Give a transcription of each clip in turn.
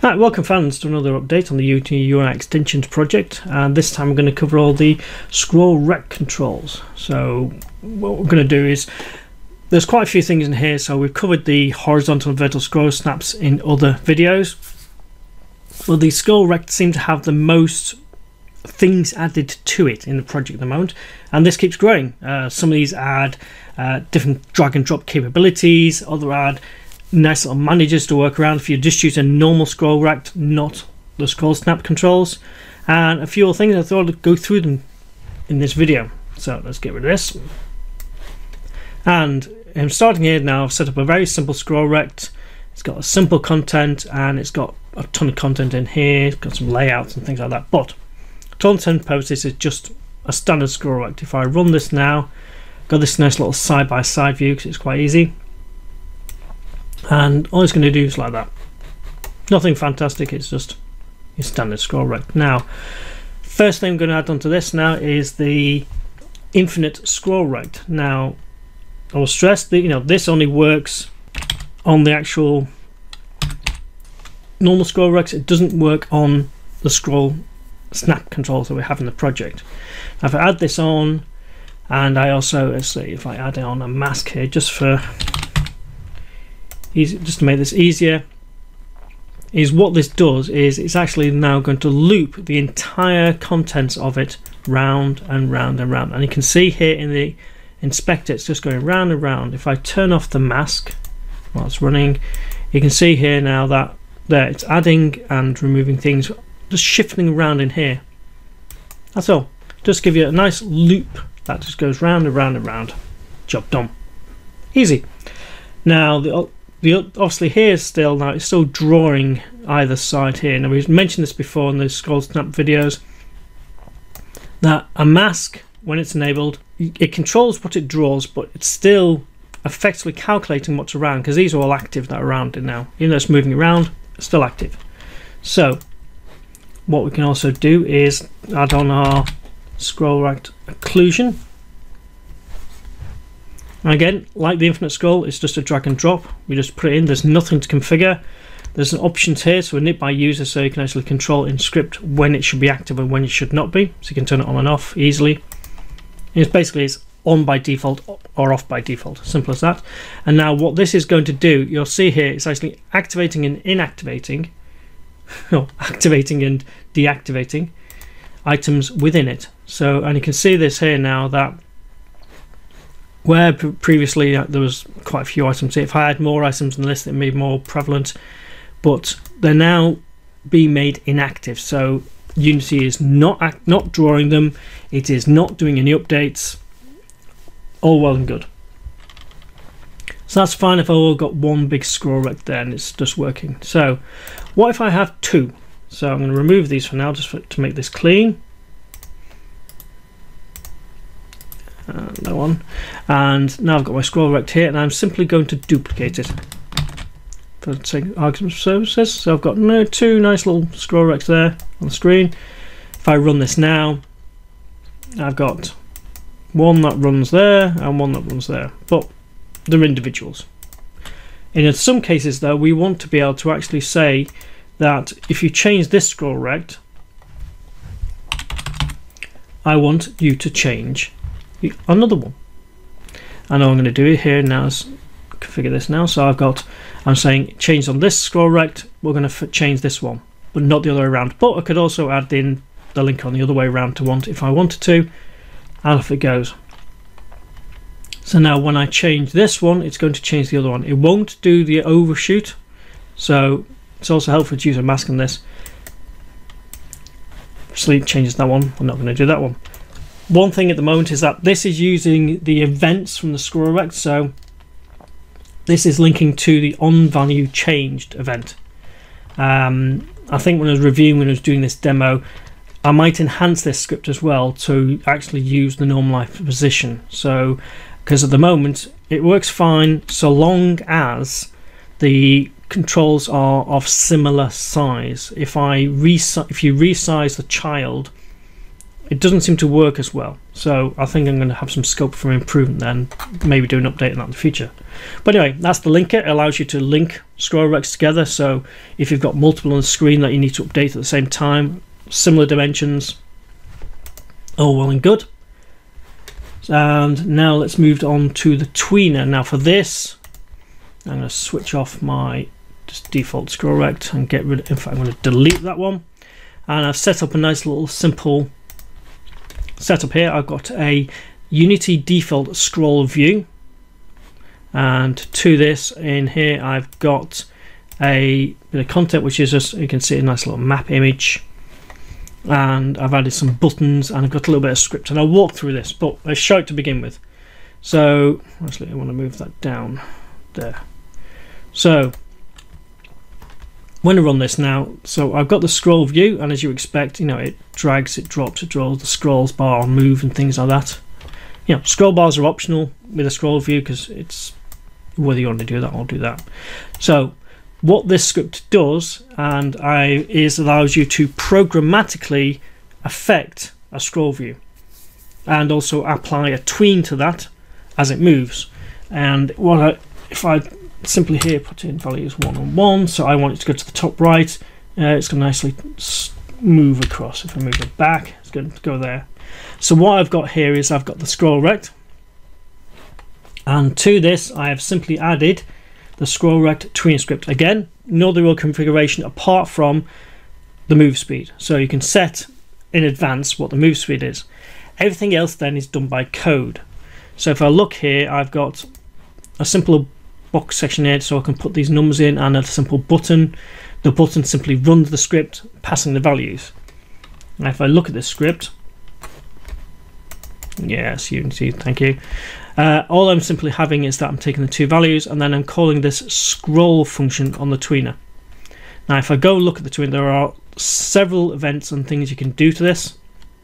Hi, welcome fans to another update on the UI extensions project, and this time we're going to cover all the Scroll Rect controls. So what we're going to do is, there's quite a few things in here. So we've covered the horizontal and vertical scroll snaps in other videos. Well, the Scroll Rect seem to have the most things added to it in the project at the moment, and this keeps growing. Some of these add different drag and drop capabilities, other add nice little managers to work around if you just use a normal Scroll Rect, not the scroll snap controls, and a few other things. I thought I'd go through them in this video. So let's get rid of this. And I'm starting here now. I've set up a very simple Scroll Rect. It's got a simple content and it's got a ton of content in here. It's got some layouts and things like that. But to all intents and purposes, it's just a standard Scroll Rect. If I run this now, got this nice little side-by-side view because it's quite easy. And all it's going to do is like that. Nothing fantastic, it's just your standard Scroll Rect. Now, first thing I'm going to add onto this now is the infinite Scroll Rect. Now, I will stress that this only works on the actual normal Scroll Rects. It doesn't work on the scroll snap controls that we have in the project. Now, if I add this on, and I also, let's see if I add on a mask here just to make this easier, is what this does is it's actually now going to loop the entire contents of it round and round and round. And you can see here in the inspector it's just going round and round. If I turn off the mask while it's running, you can see here now that there it's adding and removing things, just shifting around in here. That's all. Just give you a nice loop that just goes round and round and round. Job done. Easy. Now obviously here still now it's still drawing either side here. Now we've mentioned this before in the scroll snap videos, that a mask, when it's enabled, it controls what it draws, but it's still effectively calculating what's around, because these are all active that are around it now. Even though it's moving around, it's still active. So what we can also do is add on our Scroll Rect occlusion. Again, like the infinite scroll, it's just a drag and drop. We just put it in. There's nothing to configure. There's an options here, so init by user, so you can actually control in script when it should be active and when it should not be. So you can turn it on and off easily. And it's on by default or off by default. Simple as that. And now what this is going to do, you'll see here, it's actually activating and inactivating, or activating and deactivating items within it. So, and you can see this here now, that where previously there was quite a few items here. If I had more items in the list, it may be more prevalent, but they're now being made inactive. So Unity is not drawing them. It is not doing any updates. All well and good. So that's fine if I've all got one big Scroll Rect there and it's just working. So what if I have two? So I'm going to remove these for now, just to make this clean. That one, and now I've got my Scroll Rect here, and I'm simply going to duplicate it for the sake of argument services. So I've got two nice little Scroll Rects there on the screen. If I run this now, I've got one that runs there and one that runs there, but they're individuals. And in some cases though, we want to be able to actually say that if you change this Scroll Rect, I want you to change another one. And all I'm going to do here now is configure this now. So I'm saying change on this Scroll Rect, we're going to change this one, but not the other way around. But I could also add in the link on the other way around if I wanted to, and off it goes. So now when I change this one, it's going to change the other one. It won't do the overshoot, so it's also helpful to use a mask on this. Sleep changes that one. We're not going to do that one. One thing at the moment is that this is using the events from the Scroll Rect, so this is linking to the onValue changed event. I think when I was doing this demo, I might enhance this script as well to actually use the normalized position. So, because at the moment it works fine so long as the controls are of similar size. If you resize the child, it doesn't seem to work as well. So I think I'm going to have some scope for improvement then, maybe do an update on that in the future. But anyway, that's the linker. It allows you to link scroll rects together. So if you've got multiple on the screen that you need to update at the same time, similar dimensions, all well and good. And now let's move on to the tweener. Now for this, I'm going to switch off my just default scroll rect and get rid of, in fact I'm going to delete that one. And I've set up a nice little simple setup here. I've got a Unity default scroll view, and to this in here I've got a bit of content, which is just, you can see a nice little map image, and I've added some buttons, and I've got a little bit of script, and I'll walk through this, but let's show it to begin with. So actually I want to move that down there. So when I run this now, so I've got the scroll view, and as you expect, you know, it drags, it drops, it draws, the scrolls bar move and things like that. You know, scroll bars are optional with a scroll view because it's whether you want to do that or do that. So what this script does is allows you to programmatically affect a scroll view and also apply a tween to that as it moves. And if I simply here put in values 1 on 1, so I want it to go to the top right, it's going to nicely move across. If I move it back, it's going to go there. So what I've got here is I've got the scroll rect, and to this I have simply added the scroll rect tween script. Again, no other real configuration apart from the move speed, so you can set in advance what the move speed is. Everything else then is done by code. So if I look here, I've got a simple box section here, so I can put these numbers in, and a simple button. The button simply runs the script, passing the values. Now if I look at this script, yes, Unity, thank you. All I'm simply having is that I'm taking the two values, and then I'm calling this scroll function on the tweener. Now if I go look at the tweener, there are several events and things you can do to this.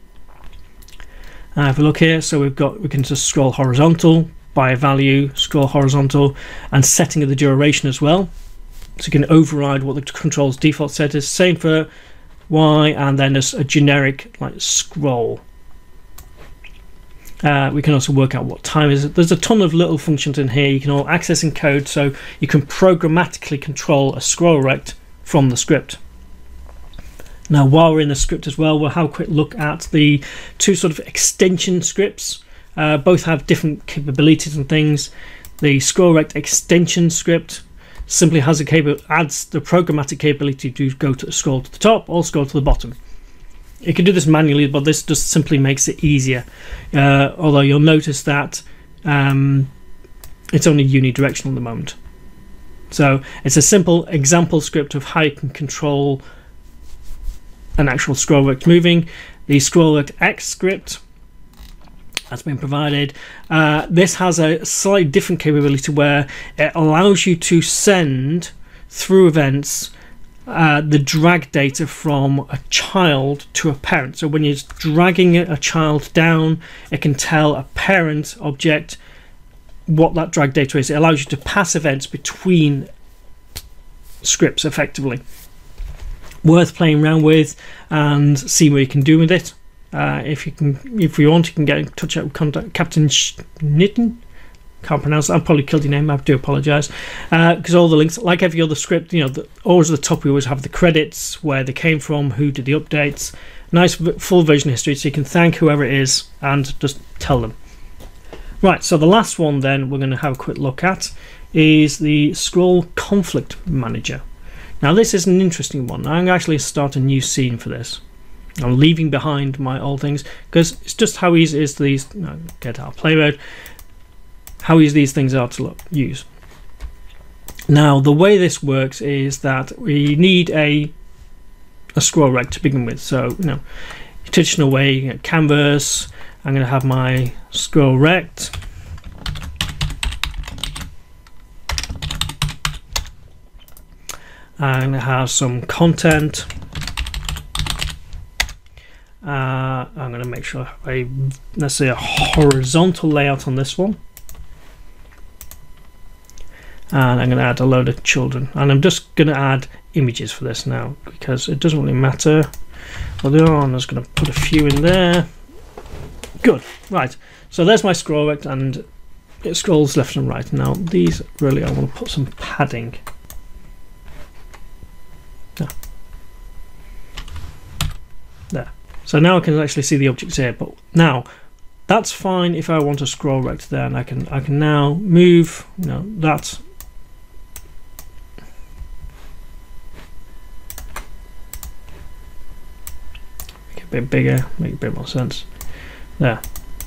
If we look here, so we can just scroll horizontal by a value, scroll horizontal, and setting of the duration as well. So you can override what the control's default set is. Same for Y, and then there's a generic like scroll. We can also work out what time is it. There's a ton of little functions in here you can all access in code, so you can programmatically control a scroll rect from the script. Now while we're in the script as well, we'll have a quick look at the two sort of extension scripts. Both have different capabilities and things. The Scroll Rect extension script simply has adds the programmatic capability to go to scroll to the top or scroll to the bottom. You can do this manually, but this just simply makes it easier. Although you'll notice that it's only unidirectional at the moment. So it's a simple example script of how you can control an actual scroll rect moving. The Scroll Rect Ex script has been provided. This has a slightly different capability where it allows you to send through events the drag data from a child to a parent. So when you're dragging a child down, it can tell a parent object what that drag data is. It allows you to pass events between scripts effectively. Worth playing around with and see what you can do with it. If you want, you can get in touch with Captain Schnitten. Can't pronounce it. I've probably killed your name. I do apologise. Because all the links, like every other script, you know, always at the top we always have the credits, where they came from, who did the updates, nice full version history, so you can thank whoever it is and just tell them. Right. So the last one then we're going to have a quick look at is the Scroll Conflict Manager. Now this is an interesting one. I'm actually start a new scene for this. I'm leaving behind my old things because it's just how easy is these. Get out of play mode. How easy these things are to use. Now the way this works is that we need a scroll rect to begin with. So traditional way, you get canvas. I'm going to have my scroll rect. I'm going to have some content. I'm going to make sure I have let's say a horizontal layout on this one, and I'm going to add a load of children, and I'm just going to add images for this now because it doesn't really matter what they are. I'm just going to put a few in there Good. Right. So there's my scroll rect, and it scrolls left and right. Now these really, I want to put some padding. There. So now I can actually see the objects here. But now that's fine if I want to scroll rect there, and I can now move. You know, that. Make it a bit bigger, make a bit more sense. There.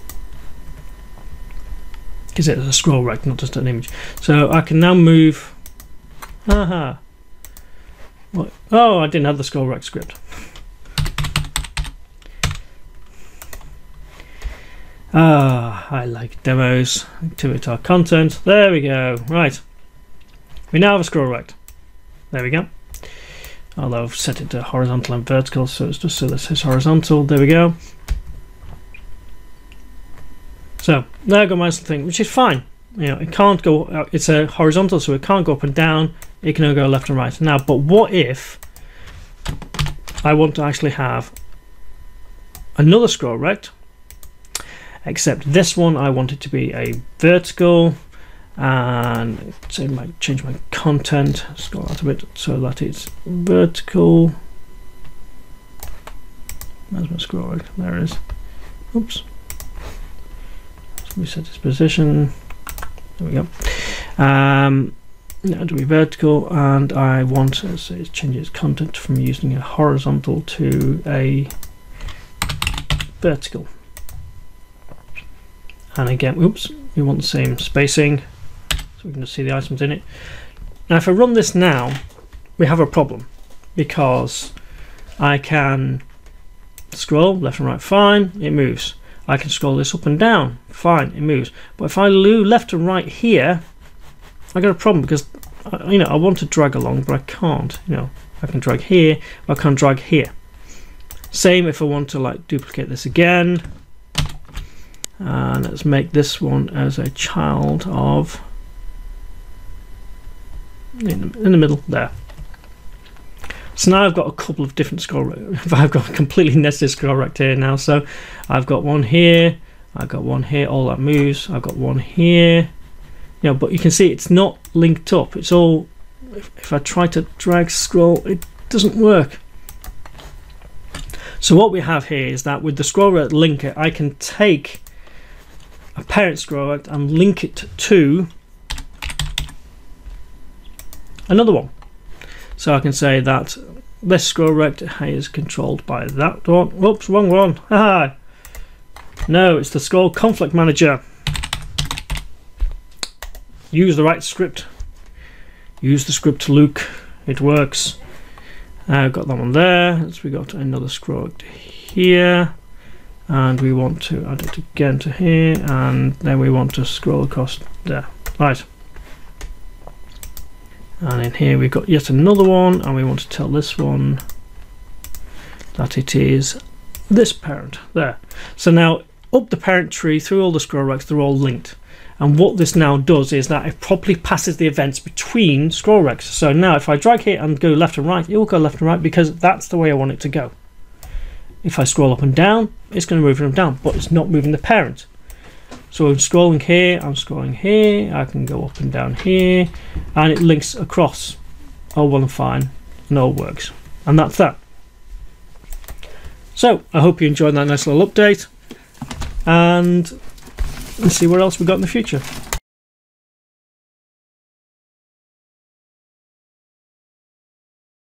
Because it's a scroll rect, not just an image. So I can now move. Aha. What? Oh, I didn't have the scroll rect script. Ah, I like demos. Activate our content. There we go. Right. We now have a scroll rect. There we go. Although I've set it to horizontal and vertical, so it's just so this is horizontal. There we go. So there I got my thing, which is fine. You know, it can't go. It's a horizontal, so it can't go up and down. It can only go left and right. Now, but what if I want to actually have another scroll rect? Except this one, I want it to be a vertical, and so I might change my content, scroll out a bit so that it's vertical. Where's my scroll rect? There it is. Oops. Let's reset its position. There we go. Now do we vertical, and I want to change its content from using a horizontal to a vertical. And again, oops, we want the same spacing, so we can just see the items in it. Now if I run this now, we have a problem, because I can scroll left and right, fine, it moves. I can scroll this up and down, fine, it moves. But if I do left and right here, I got a problem, because you know, I want to drag along, but I can't. You know, I can drag here, but I can't drag here. Same if I want to like duplicate this again. And let's make this one as a child of in the middle there. So now I've got a couple of different scroll rect. I've got a completely nested scroll rect here now. So I've got one here, I've got one here, all that moves. I've got one here. You know, but you can see it's not linked up. It's all, if I try to drag scroll, it doesn't work. So what we have here is that with the scroll rect linker, I can take a parent scroll rect and link it to another one. So I can say that this scroll rect is controlled by that one. Whoops, wrong one. Haha. No, it's the scroll conflict manager. Use the right script. Use the script, Luke. It works. I've got that one there. So we got another scroll rect here. And we want to add it again to here, and then we want to scroll across there. Right. And in here we've got yet another one, and we want to tell this one that it is this parent there. So now up the parent tree through all the scroll rects, they're all linked. And what this now does is that it properly passes the events between scroll rects. So now if I drag here and go left and right, it will go left and right, because that's the way I want it to go. If I scroll up and down, it's going to move them down, but it's not moving the parent. So I'm scrolling here, I can go up and down here, and it links across. All well and fine, and all works. And that's that. So I hope you enjoyed that nice little update, and let's see what else we got in the future.